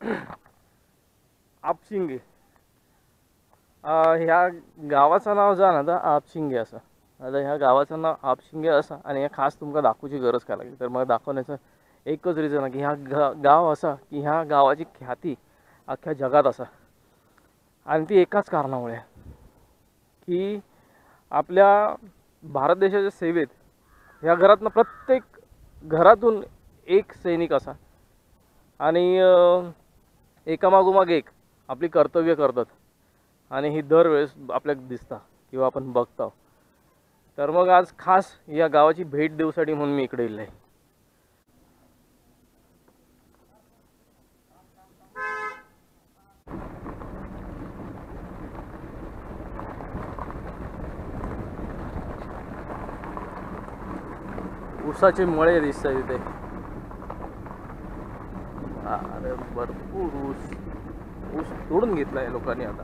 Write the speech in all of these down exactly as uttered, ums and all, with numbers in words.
आपशिंगे. ह्या गावाचं नाव जा ना आता आपशिंगे असं. आता ह्या गावाचं नाव आपशिंगे असं आणि हे खास तुमका दाखवूची गरज काय लागली तर मग दाखवण्याचं एकच रिझन आहे की ह्या गा गाव असा की ह्या गावाची ख्याती अख्ख्या जगात असा. आणि ती एकाच कारणामुळे की आपल्या भारत देशाच्या सेवेत ह्या घरातनं प्रत्येक घरातून एक सैनिक असा आणि एकामागोमाग एक आपली कर्तव्य करतात आणि ही दरवेळेस आपल्याला दिसता किंवा आपण बघतो. तर मग आज खास या गावाची भेट देऊसाठी म्हणून मी इकडे येईल आहे. ऊसाचे मळे दिसतात इथे. अरे भरपूर ऊस ऊस तोडून घेतलाय लोकांनी आता.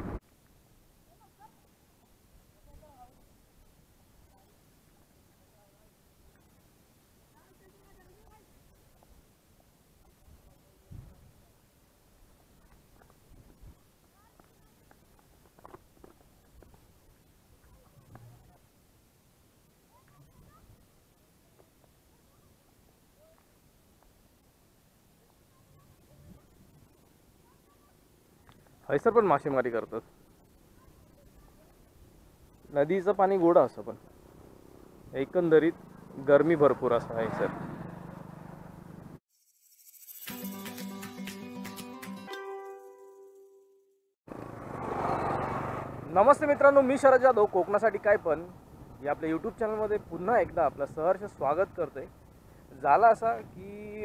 हैसर पण मासेमारी करतात. नदीचं पाणी गोड असं पण एकंदरीत गरमी भरपूर असं आहे सर. नमस्ते मित्रांनो, मी शरद जाधव कोकणासाठी काय पण या आपल्या यूट्यूब चॅनलमध्ये पुन्हा एकदा आपलं सहर्ष स्वागत करतोय. झाला असा की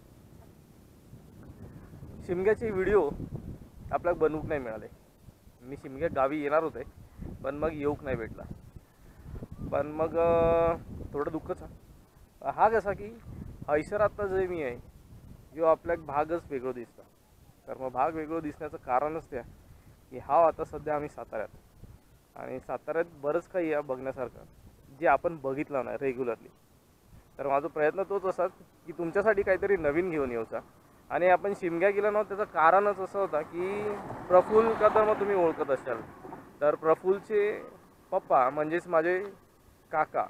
शिमग्याचे व्हिडिओ आपल्याला बनवूक नाही मिळाले. मी शिमग्या गावी येणार होते पण मग येऊक नाही भेटला. पण मग थोडं दुःखच हा कसा की हैसर आत्ता जे मी आहे जो आपल्या भागच वेगळं दिसतं. तर मग भाग वेगळं दिसण्याचं कारणच त्या की हा आता सध्या आम्ही साताऱ्यात आणि साताऱ्यात बरंच काही आहे बघण्यासारखं जे आपण बघितलं नाही रेग्युलरली. तर माझा प्रयत्न तोच असा की तुमच्यासाठी काहीतरी नवीन घेऊन येऊचा. आणि आपण शिमग्या गेलो ना त्याचं कारणच असं होता की प्रफुल्ल कदम मग तुम्ही ओळखत असाल तर प्रफुल्लचे पप्पा म्हणजेच माझे काका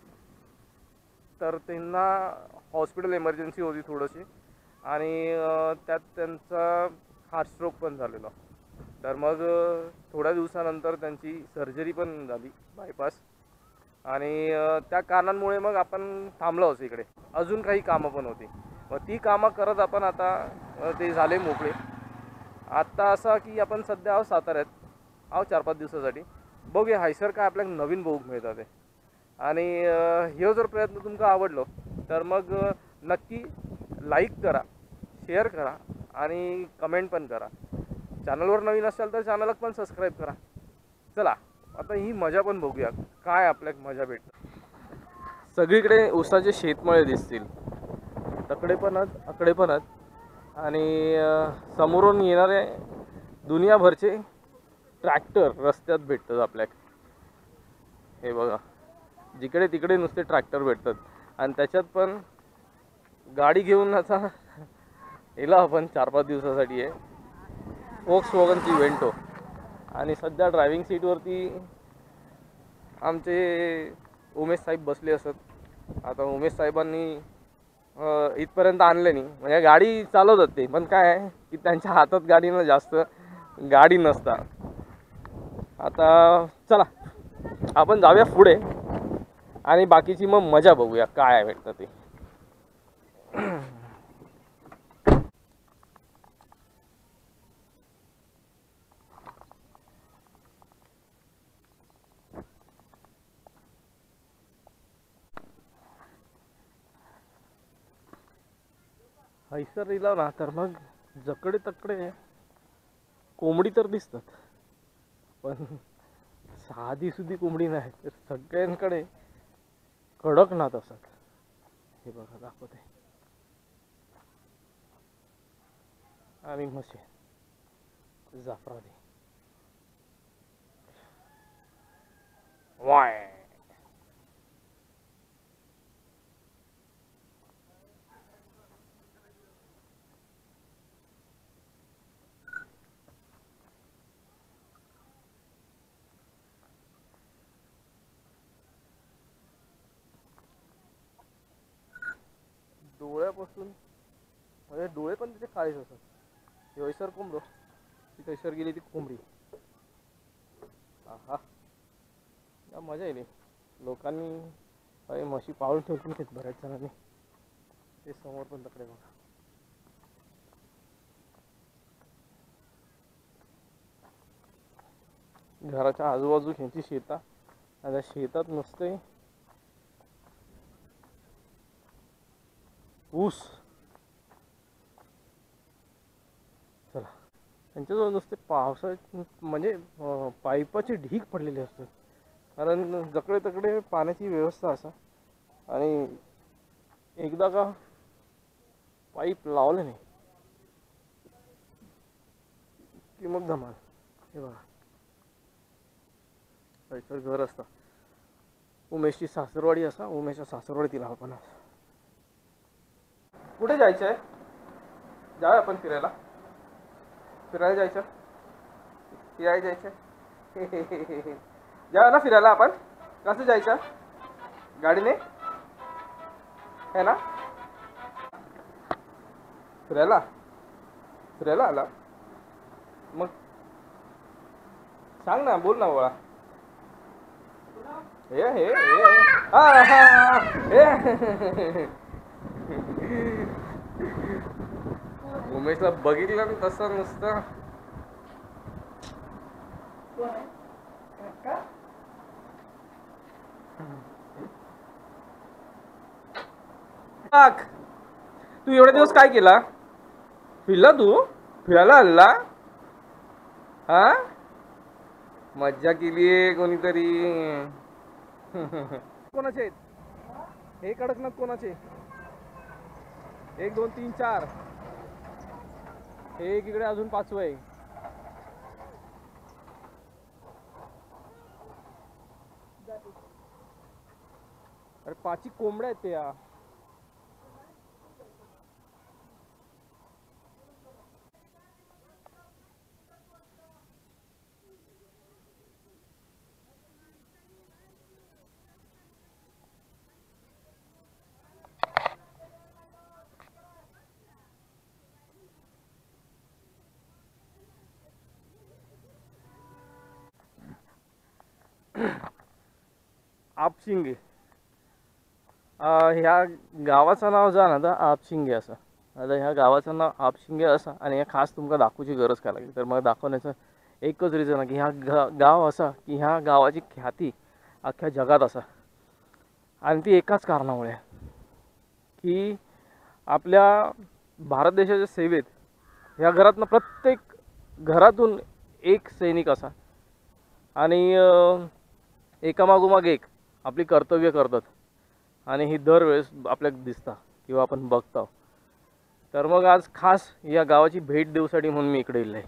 तर त्यांना हॉस्पिटल इमर्जन्सी होती थोडीशी आणि त्यात त्यांचा हार्ट स्ट्रोक पण झालेला. तर मग थोड्या दिवसानंतर त्यांची सर्जरी पण झाली बायपास आणि त्या कारणांमुळे मग आपण थांबलो होतो इकडे. अजून काही कामं पण होती मग ती कामं करत आपण आता ते झाले मोकळे. आत्ता असा की आपण सध्या आहो साताऱ्यात आहो चार पाच दिवसासाठी. बघूया हैसर काय आपल्याला नवीन बघूक मिळतात ते. आणि हे जर प्रयत्न तुमका आवडलो तर मग नक्की लाईक करा, शेअर करा आणि कमेंट पण करा. चॅनलवर नवीन असाल तर चॅनलला पण सबस्क्राईब करा. चला आता ही मजा पण बघूया काय आपल्याला मजा भेटते. सगळीकडे ऊसाचे शेतमळे दिसतील, तकडे पण आहेत अकडे पण आहेत आणि समोरून येणारे दुनियाभरचे ट्रॅक्टर रस्त्यात भेटतात आपल्याला. हे बघा जिकडे तिकडे नुसते ट्रॅक्टर भेटतात आणि त्याच्यात पण गाडी घेऊन आता येला आपण चार पाच दिवसासाठी आहे फोक्सवॅगनची वेंटो. आणि सध्या ड्रायव्हिंग सीटवरती आमचे उमेश साहेब बसले असत. आता उमेश साहेबांनी इथपर्यंत आणले नाही म्हणजे गाडी चालवतात ते पण काय आहे की त्यांच्या हातात गाडीनं जास्त गाडी नसता. आता चला आपण जाऊया पुढे आणि बाकीची मग मजा बघूया काय भेटतं ते. हैसर इला ना तर मग जकडे तकडे कोंबडी तर दिसतात पण साधी सुधी कोंबडी नाही तर सगळ्यांकडे कडकनाथ असतात. हे बघा दाखवते आणि म्हशी जाफरानी वाय. गेल्यापासून म्हणजे डोळे पण तिथे काळेच असतात. हैसर कोंबडो ती कैसर गेली ती कोंबडी. हा हा मजा येते. लोकांनी काही म्हशी पाळून ठेवून घेत बऱ्याच जणांनी. ते समोर पण तकडे बघा. घराच्या आजूबाजू ह्यांची शेता. आता शेतात नसते ऊस. चला त्यांच्याजवळ नुसते पावसाळ्यात म्हणजे पाईपाचे ढीग पडलेले असतात. कारण जकडे तकडे पाण्याची व्यवस्था असा. आणि एकदा का पाईप लावले नाही की मग धमाल. हे बघा कैसर घर असतं. उमेशची सासरवाडी असा. उमेशच्या सासरवाडी तिला आपण कुठे जायचं आहे? जाऊया आपण फिरायला. फिरायला जायचं फिरायला जायचं जाऊया ना फिरायला आपण. कसं जायचं? गाडीने है ना? फिरायला फिरायला आला मग सांग ना, बोल ना बाळा. हे हे हा हा हे उमेशला बघितलं ना तसं नुसतं तू एवढे दिवस काय केला? फिरला तू? फिरायला आला? हा मज्जा केलीये कोणीतरी. कोणाचे आहेत हे कडकनाथ? कोणाचे? एक दोन तीन चार. हे एक इकडे अजून पाचवं आहे. अरे पाची कोंबड्या आहेत त्या. आपशिंगे. ह्या गावाचं नाव जा ना आता आपशिंगे असं. आता ह्या गावाचं नाव आपशिंगे असं. आणि हे खास तुमका दाखवूची गरज काय लागली तर मग दाखवण्याचं एकच रिझन आहे की ह्या गा गाव असा की ह्या गावाची ख्याती अख्ख्या जगात असा. आणि ती एकाच कारणामुळे की आपल्या भारत देशाच्या सेवेत ह्या घरातनं प्रत्येक घरातून एक सैनिक असा. आणि एकामागोमाग एक आपली कर्तव्य करतात. आणि ही दरवेळेस आपल्याला दिसता किंवा आपण बघतो. तर मग आज खास या गावाची भेट देऊसाठी म्हणून मी इकडे येईल आहे.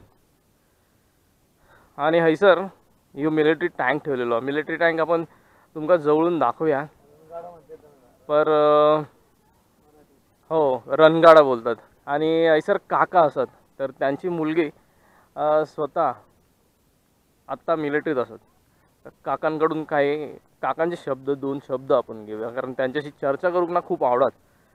आणि हैसर यो मिलिटरी टँक ठेवलेलो. मिलिटरी टँक आपण तुमका जवळून दाखवूया. पर हो रणगाडा बोलतात. आणि हैसर काका असत तर त्यांची मुलगी स्वतः आत्ता मिलिटरीत असत. तर काकांकडून काही काकांचे शब्द दोन शब्द आपण घेऊया. कारण त्यांच्याशी चर्चा करून ना खूप आवडत.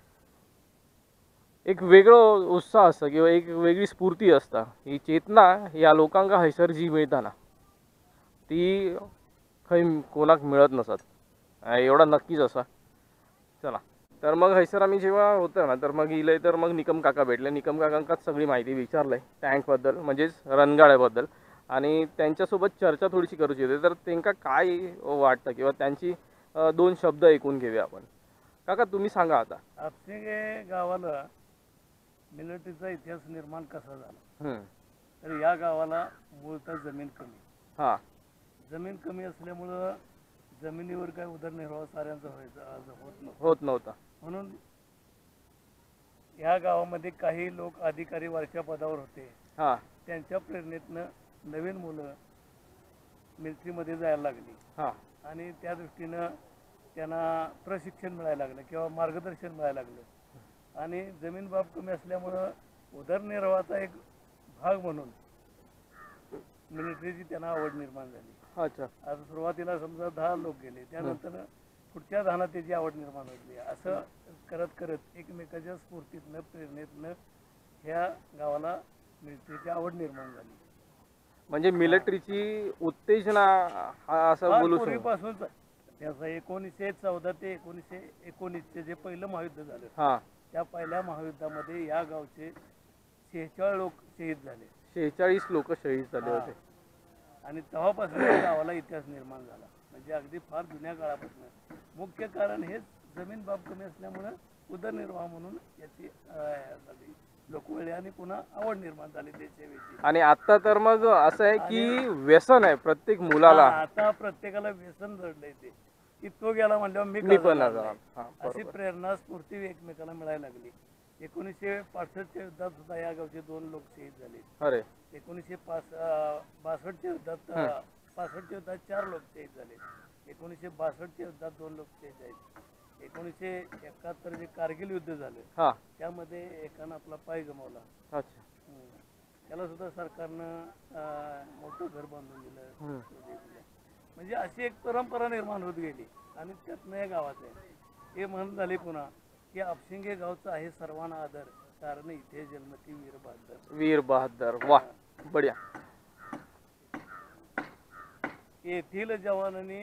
एक वेगळं उत्साह असतं किंवा एक वेगळी स्फूर्ती असता. ही चेतना या लोकांका हैसर जी मिळता ना ती खंय कोणाक मिळत नसत. एवढा नक्कीच असा. चला तर मग हैसर आम्ही जेव्हा होतं ना तर मग इले तर मग निकम काका भेटले. निकम काकांकाच सगळी माहिती विचारलंय टँकबद्दल म्हणजेच रणगाड्याबद्दल. आणि त्यांच्यासोबत चर्चा थोडीशी करूची होती. तर त्यांना काय वाटतं किंवा त्यांची दोन शब्द ऐकून घेऊया आपण. काका तुम्ही सांगा आता. आपशिंगे गावाला मिलिटरीचा इतिहास निर्माण कसा झाला? तर या गावाला मूळतः जमीन कमी. हा जमीन कमी असल्यामुळं जमिनीवर काय उदरनिर्वाह साऱ्यांचा व्हायचा आज होत नव्हता होत नव्हता म्हणून या गावामध्ये काही लोक अधिकारी वरच्या पदावर होते. हा त्यांच्या प्रेरणेतनं नवीन मुलं मिलिटरीमध्ये जायला लागली. हा आणि त्या दृष्टीनं त्यांना प्रशिक्षण मिळायला लागलं किंवा मार्गदर्शन मिळायला लागलं. आणि जमीन बाब कमी असल्यामुळं उदरनिर्वाहाचा एक भाग म्हणून मिलिटरीची त्यांना आवड निर्माण झाली. अच्छा. आता सुरुवातीला समजा दहा लोक गेले. त्यानंतर पुढच्या धानात त्याची आवड निर्माण होती. असं करत करत एकमेकाच्या स्फूर्तीतनं प्रेरणेतनं ह्या गावाला मिलिटरीची आवड निर्माण झाली. म्हणजे मिलिटरीची उत्तेजना हा असं फार बोलू शकतो. पूर्वीपासूनच त्याचा एकोणीसशे चौदा ते एकोणीसशे एकोणीसचे जे पहिलं महायुद्ध झालं हा त्या पहिल्या महायुद्धामध्ये या गावचे शेहेचाळीस लोक शहीद झाले. शेहेचाळीस लोक शहीद झाले हा. होते. आणि तेव्हापासून या गावाला इतिहास निर्माण झाला. म्हणजे अगदी फार जुन्या काळापासून. मुख्य कारण हेच जमीन बाब कमी असल्यामुळं उदरनिर्वाह म्हणून याची लोकवळी आणि पुन्हा आवड निर्माण झाली त्याच्याविषयी. आणि आता तर मग असं आहे की व्यसन आहे प्रत्येक मुलाला. हा, आता प्रत्येकाला व्यसन जडलंय ते की तो गेला म्हणल्यावर मी मी का पण जाणार जाणार. नाही. हा, अशी बरोबर. प्रेरणा स्फूर्ती एकमेकाला मिळायला लागली. एकोणीसशे पासष्टच्या युद्धात सुद्धा या गावचे दोन लोक शहीद झाले. अरे एकोणीसशे पाच अं, बासष्टच्या युद्धात अं, पासष्टच्या युद्धात चार लोक शहीद झाले. एकोणीसशे बासष्टच्या युद्धात दोन लोक शहीद आहेत. एकोणीसशे एकाहत्तर जे कारगिल युद्ध झालं हा त्यामध्ये एकानं आपला पाय गमावला. अच्छा. हम्म. त्याला सुद्धा सरकारनं अं, मोठं घर बांधून दिलं. हम्म. म्हणजे अशी एक परंपरा निर्माण होत गेली आणि त्यातनं या गावात आहे हे म्हण झाले पुन्हा की आपशिंगे गावचा आहे सर्वांना आदर कारण इथे जन्मती वीर बहादर. वीर बहादर वाह बढिया. येथील जवानांनी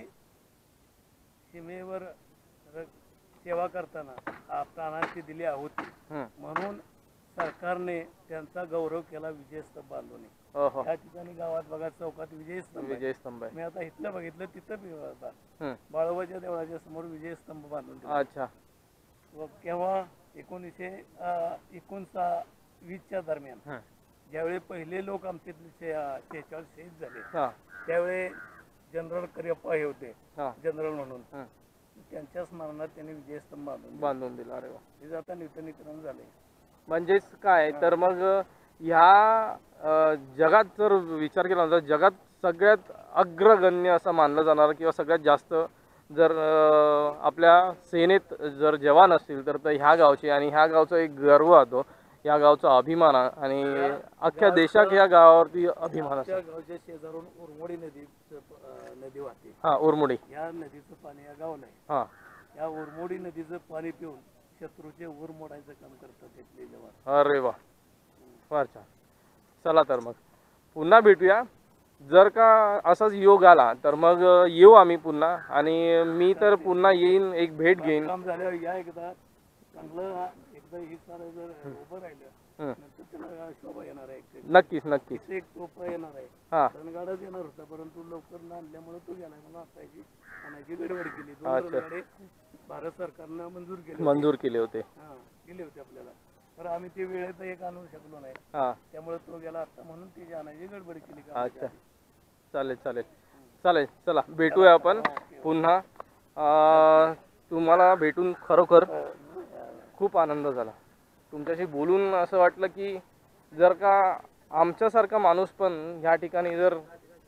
सीमेवर र- सेवा करताना आ- प्राणांची दिली आहुती हम्म. म्हणून सरकारने त्यांचा गौरव केला विजयस्तंभ बांधून. ओहो. या ठिकाणी गावात बघा चौकात विजयस्तंभ आहे. विजय स्तंभ आहे. मी आता इथलं बघितलं तिथं बी होता. हम्म. बाळोबाच्या देवळाच्या समोर विजयस्तंभ बांधून ठेवला. अच्छा. व केव्हा एकोणीसशे एकोणसा वीसच्या दरम्यान हम्म. ज्यावेळी पहिले लोक आमचे शेहेचाळीस शहीद झाले हा त्यावेळी जनरल करियप्पा हे होते हा जनरल म्हणून. हम्म. त्यांच्या स्मरणात त्यांनी विजयस्तंभ बांधून दिला. बांधून दिला. अरे वा. हे आता नूतनीकरण झाले. म्हणजेच काय तर मग ह्या अ, जगात जर विचार केला तर जगात सगळ्यात अग्रगण्य असं मानलं जाणार किंवा सगळ्यात जास्त जर अ, आपल्या सेनेत जर जवान असतील तर ते ह्या गावचे आणि ह्या गावचा एक गर्व होतो. या गावचा अभिमान आहे आणि अख्ख्या देशात या गावावरती अभिमान असतो. त्या गावच्या शेजारून उरमोडी नदी नदी वाहते. हा उरमुडी. या नदीचं पाणी या गावाला आहे. हा या उरमोडी नदीचं पाणी पिऊन शत्रूचे ऊर मोडायचं काम करतात तिथले जवान. अरे वा फार छान. चला तर मग पुन्हा भेटूया. जर का असाच योग आला तर मग येऊ आम्ही पुन्हा आणि मी तर पुन्हा येईन एक भेट घेईन. काम झाल्यावर या एकदा चांगलं एकदा ही सारं जर उभं राहिलं हम्म. नंतर त्याला शोभा येणार आहे. एक- नक्कीच नक्कीच. एक तोफ येणार आहे. हा रणगाडाच येणार होता परंतु लवकर न आणल्यामुळे तो गेला. म्हणून असायची आणायची गडबड केली. दोन अच्छा. रणगाडे भारत सरकारनं मंजूर केले. मंजूर केले होते. हा दिले होते आपल्याला तर आम्ही ते वेळेत एक आणू शकलो नाही. हा त्यामुळे तो गेला आता म्हणून त्याची आणायची गडबड केली. अच्छा चालेल चालेल चालेल. चला भेटूया आपण पुन्हा. अं, तुम्हाला भेटून खरोखर खूप आनंद झाला. तुमच्याशी बोलून असं वाटलं की जर का आमच्यासारखा माणूस पण ह्या ठिकाणी जर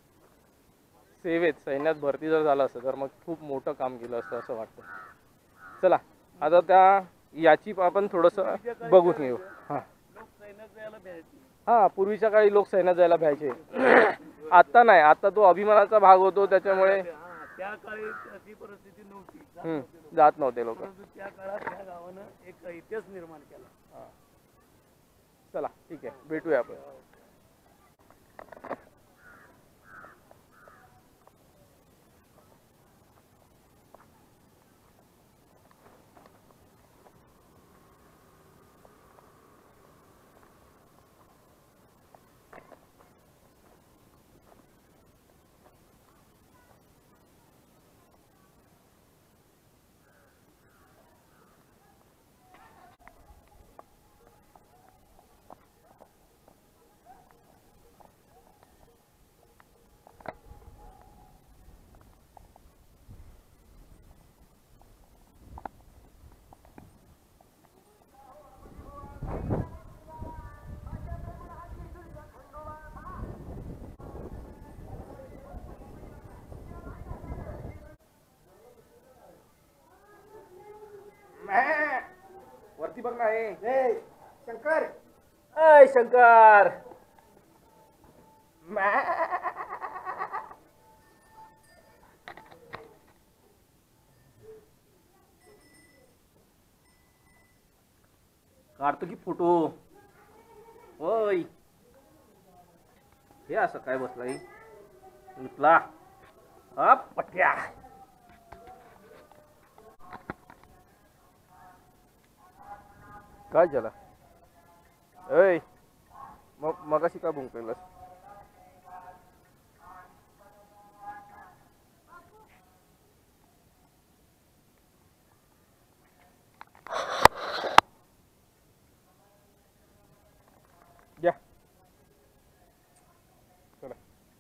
सेवेत सैन्यात भरती जर झाला असतं तर मग खूप मोठं काम केलं असतं असं वाटतं. चला आता त्या याची आपण थोडंसं बघून येऊ. हां लोक सैन्यात जायला भ्यायची. हां पूर्वीच्या काळी लोक सैन्यात जायला भ्यायचे. आता नाही. आता तो अभिमानाचा भाग होतो त्याच्यामुळे हा, त्या काळी अशी परिस्थिती नव्हती. जात हम्म, नव्हते लोक. जात नव्हते लोक. परंतु त्या काळात या गावानं एक इतिहास निर्माण केला. चला ठीक आहे भेटूया आपण. वरती बघ ना. हे शंकर. अय शंकर. काढतो की फोटो. होय हे असं काय बसलाय उठला अप पट्या. काय झाला ऐ मग मगाशी का बुंकलेलास? या चला.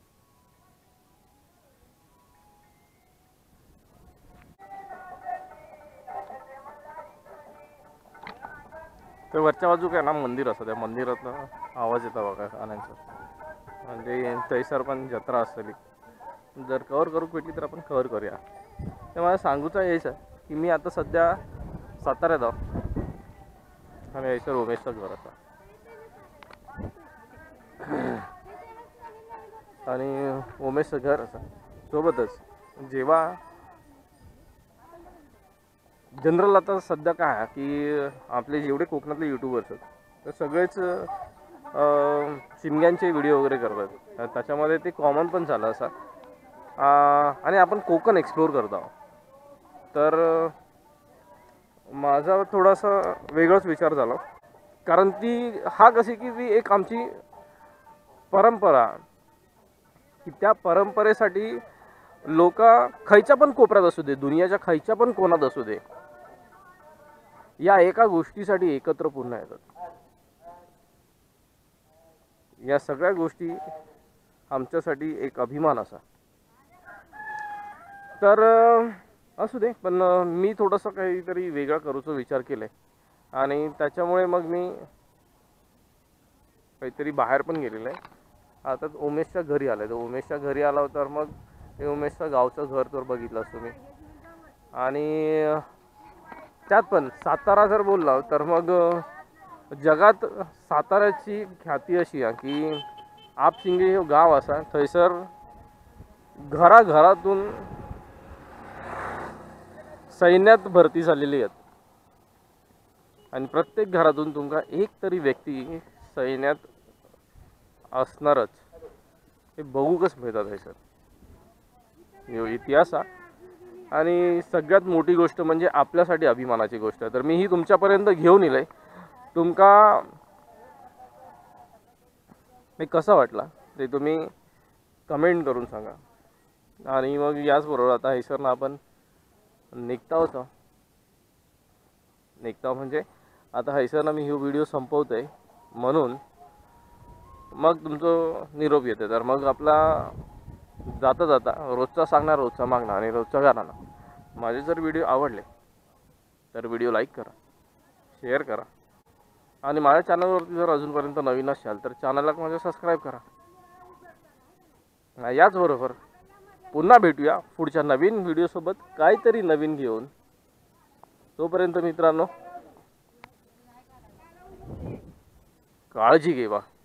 तर वरच्या बाजू काय ना मंदिर असतं, त्या मंदिरातनं आवाज येतो बघा गाण्यांचा. म्हणजे थंयसर पण जत्रा असतली. जर कवर करू भेटली तर आपण कवर करूया. तर मला सांगूचा यायचं की मी आता सध्या साताऱ्यात आहो आणि यायचं उमेशचं घर असा. आणि उमेशचं घर असं सोबतच जेव्हा जनरल आता सध्या काय आहे की आपले जेवढे कोकणातले यूट्यूबर्स आहेत तर सगळेच शिमग्यांचे व्हिडिओ वगैरे करतात. त्याच्यामध्ये ते कॉमन पण झालं असं. आणि आपण कोकण एक्सप्लोअर करत आहोत. तर माझा थोडासा वेगळाच विचार झाला, कारण ती हा कशी की ती एक आमची परंपरा की त्या परंपरेसाठी लोक खयच्या पण कोपऱ्यात असू दे, दुनियाच्या खयच्या पण कोणात असू दे, या एका गोष्टीसाठी एकत्र पुन्हा येतात. या सगळ्या गोष्टी आमच्यासाठी एक अभिमान असा. तर असू दे, पण मी थोडंसं काहीतरी वेगळा करूचा विचार केलाय आणि त्याच्यामुळे मग मी काहीतरी बाहेर पण गेलेलं आहे. आता उमेशच्या घरी आलं आहे. तर उमेशच्या घरी आला तर मग ते उमेशचं गावचं घर तर बघितलं असतं मी. आणि त्यात पण सातारा जर बोलला तर मग जगात साताऱ्याची ख्याती अशी आहे की आपशिंगे हे गाव असा थंयसर घराघरातून सैन्यात भरती झालेली आहेत आणि प्रत्येक घरातून तुमका एक तरी व्यक्ती सैन्यात असणारच. हे बघूकच मिळतात आहे सर. यो इतिहास आहे आणि सगळ्यात मोठी गोष्ट म्हणजे आपल्यासाठी अभिमानाची गोष्ट आहे. तर मी ही तुमच्यापर्यंत घेऊन येईल. तुमका मी कसा वाटला ते तुम्ही कमेंट करून सांगा. आणि मग याचबरोबर आता हैसरला आपण निघता होतो निघता म्हणजे आता हैसरला मी ही व्हिडिओ संपवतो आहे म्हणून मग तुमचं निरोप येते. तर मग आपला जाता जाता रोजचा सांगणार रोजचा मागणार आणि रोजचा गाणार. माझे जर व्हिडिओ आवडले तर व्हिडिओ लाईक करा, शेअर करा आणि माझ्या चॅनलवरती जर अजूनपर्यंत नवीन असाल तर चॅनलला माझं सबस्क्राईब करा. याचबरोबर पुन्हा भेटूया पुढच्या नवीन व्हिडिओसोबत काहीतरी नवीन घेऊन. तोपर्यंत मित्रांनो काळजी घेवा.